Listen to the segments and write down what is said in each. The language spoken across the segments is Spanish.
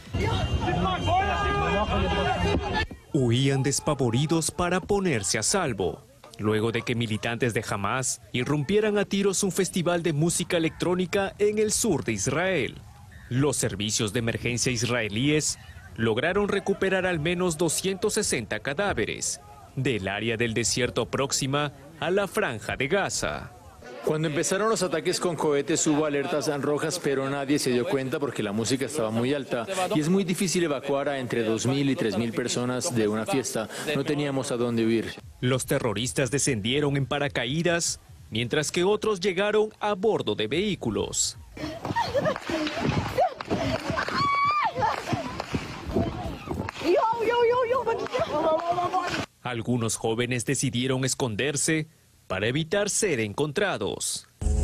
Huían despavoridos para ponerse a salvo, luego de que militantes de Hamás irrumpieran a tiros un festival de música electrónica en el sur de Israel. Los servicios de emergencia israelíes lograron recuperar al menos 260 cadáveres del área del desierto próxima a la Franja de Gaza. Cuando empezaron los ataques con cohetes hubo alertas rojas, pero nadie se dio cuenta porque la música estaba muy alta y es muy difícil evacuar a entre 2.000 y 3.000 personas de una fiesta. No teníamos a dónde huir. Los terroristas descendieron en paracaídas, mientras que otros llegaron a bordo de vehículos. Algunos jóvenes decidieron esconderse para evitar ser encontrados.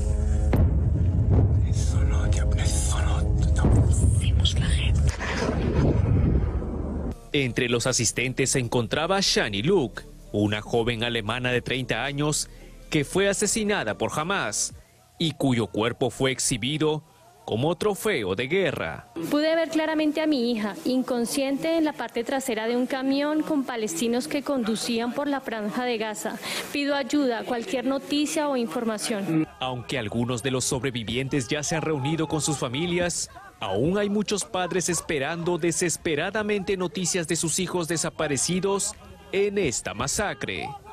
Entre los asistentes se encontraba Shani Luke, una joven alemana de 30 años que fue asesinada por Hamás y cuyo cuerpo fue exhibido como trofeo de guerra. Pude ver claramente a mi hija, inconsciente en la parte trasera de un camión con palestinos que conducían por la Franja de Gaza. Pido ayuda, cualquier noticia o información. Aunque algunos de los sobrevivientes ya se han reunido con sus familias, aún hay muchos padres esperando desesperadamente noticias de sus hijos desaparecidos en esta masacre.